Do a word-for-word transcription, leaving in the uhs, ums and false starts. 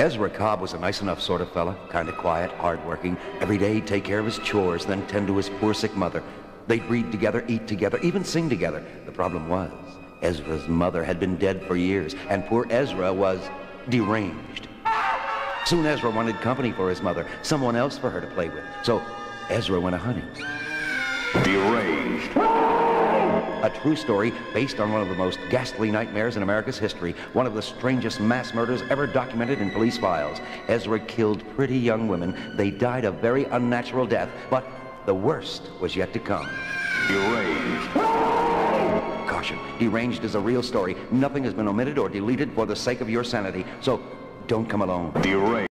Ezra Cobb was a nice enough sort of fella, kind of quiet, hard-working. Every day he'd take care of his chores, then tend to his poor sick mother. They'd read together, eat together, even sing together. The problem was, Ezra's mother had been dead for years, and poor Ezra was deranged. Soon Ezra wanted company for his mother, someone else for her to play with. So Ezra went a-hunting. Deranged. A true story based on one of the most ghastly nightmares in America's history, one of the strangest mass murders ever documented in police files. Ezra killed pretty young women. They died a very unnatural death, but the worst was yet to come. Deranged. Caution, Deranged is a real story. Nothing has been omitted or deleted for the sake of your sanity, so don't come alone. Deranged.